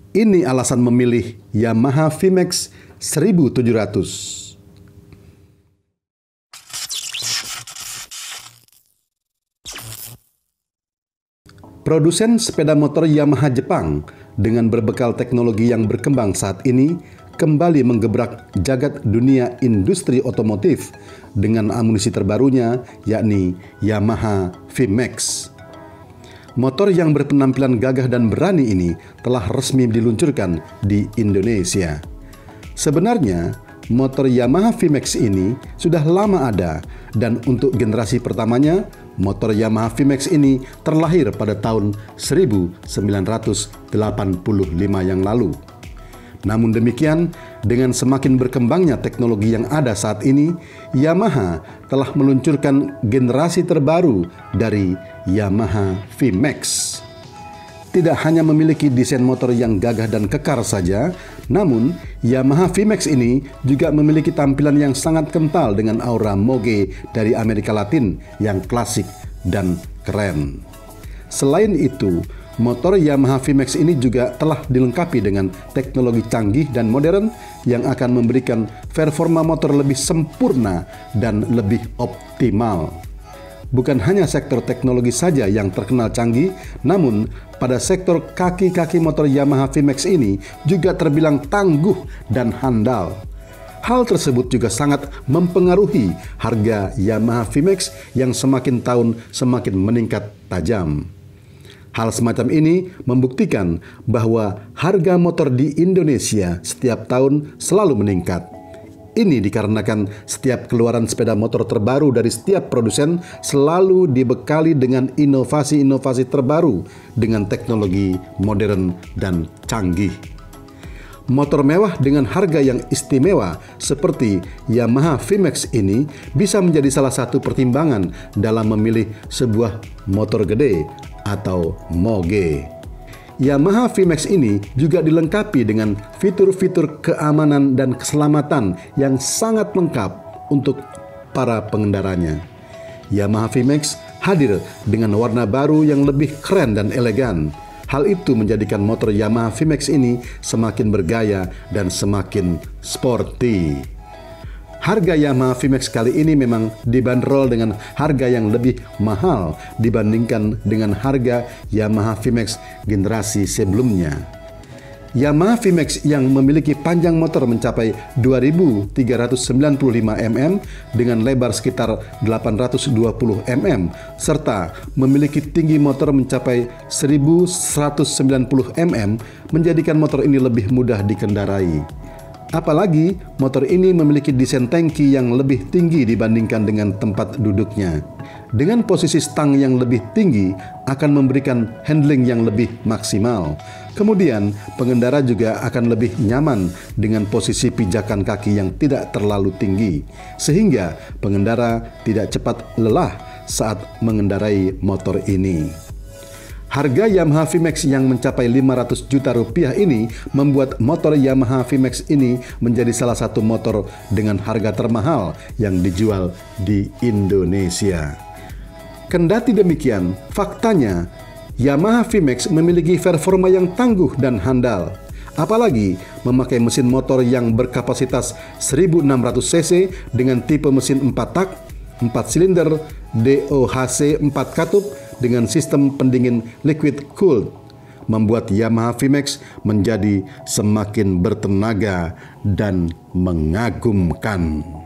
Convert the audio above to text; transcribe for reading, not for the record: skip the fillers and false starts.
Ini alasan memilih Yamaha VMAX 1700. Produsen sepeda motor Yamaha Jepang dengan berbekal teknologi yang berkembang saat ini kembali menggebrak jagat dunia industri otomotif dengan amunisi terbarunya yakni Yamaha VMAX. Motor yang berpenampilan gagah dan berani ini telah resmi diluncurkan di Indonesia. Sebenarnya, motor Yamaha VMAX ini sudah lama ada dan untuk generasi pertamanya, motor Yamaha VMAX ini terlahir pada tahun 1985 yang lalu. Namun demikian, dengan semakin berkembangnya teknologi yang ada saat ini, Yamaha telah meluncurkan generasi terbaru dari Yamaha VMAX. Tidak hanya memiliki desain motor yang gagah dan kekar saja, namun Yamaha VMAX ini juga memiliki tampilan yang sangat kental dengan aura moge dari Amerika Latin yang klasik dan keren. Selain itu, motor Yamaha VMAX ini juga telah dilengkapi dengan teknologi canggih dan modern yang akan memberikan performa motor lebih sempurna dan lebih optimal. Bukan hanya sektor teknologi saja yang terkenal canggih, namun pada sektor kaki-kaki motor Yamaha VMAX ini juga terbilang tangguh dan handal. Hal tersebut juga sangat mempengaruhi harga Yamaha VMAX yang semakin tahun semakin meningkat tajam. Hal semacam ini membuktikan bahwa harga motor di Indonesia setiap tahun selalu meningkat. Ini dikarenakan setiap keluaran sepeda motor terbaru dari setiap produsen selalu dibekali dengan inovasi-inovasi terbaru dengan teknologi modern dan canggih. Motor mewah dengan harga yang istimewa seperti Yamaha VMAX ini bisa menjadi salah satu pertimbangan dalam memilih sebuah motor gede atau moge. Yamaha VMAX ini juga dilengkapi dengan fitur-fitur keamanan dan keselamatan yang sangat lengkap untuk para pengendaranya. Yamaha VMAX hadir dengan warna baru yang lebih keren dan elegan. Hal itu menjadikan motor Yamaha VMAX ini semakin bergaya dan semakin sporty. Harga Yamaha VMAX kali ini memang dibanderol dengan harga yang lebih mahal dibandingkan dengan harga Yamaha VMAX generasi sebelumnya. Yamaha VMAX yang memiliki panjang motor mencapai 2.395 mm dengan lebar sekitar 820 mm serta memiliki tinggi motor mencapai 1.190 mm menjadikan motor ini lebih mudah dikendarai. Apalagi motor ini memiliki desain tangki yang lebih tinggi dibandingkan dengan tempat duduknya. Dengan posisi stang yang lebih tinggi akan memberikan handling yang lebih maksimal. Kemudian pengendara juga akan lebih nyaman dengan posisi pijakan kaki yang tidak terlalu tinggi, sehingga pengendara tidak cepat lelah saat mengendarai motor ini. Harga Yamaha VMAX yang mencapai 500 juta rupiah ini membuat motor Yamaha VMAX ini menjadi salah satu motor dengan harga termahal yang dijual di Indonesia. Kendati demikian, faktanya Yamaha VMAX memiliki performa yang tangguh dan handal. Apalagi memakai mesin motor yang berkapasitas 1600 cc dengan tipe mesin 4 tak, 4 silinder, DOHC 4 katup dengan sistem pendingin liquid cooled, membuat Yamaha VMAX menjadi semakin bertenaga dan mengagumkan.